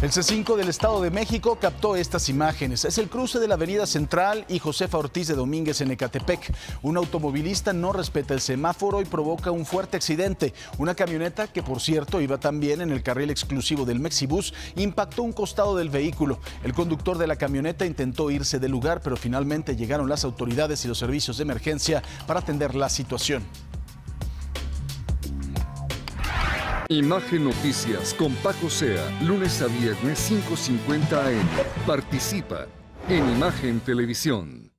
El C5 del Estado de México captó estas imágenes. Es el cruce de la Avenida Central y Josefa Ortiz de Domínguez en Ecatepec. Un automovilista no respeta el semáforo y provoca un fuerte accidente. Una camioneta, que por cierto iba también en el carril exclusivo del Mexibus, impactó un costado del vehículo. El conductor de la camioneta intentó irse del lugar, pero finalmente llegaron las autoridades y los servicios de emergencia para atender la situación. Imagen Noticias con Paco Sea, lunes a viernes 5:50 AM. Participa en Imagen Televisión.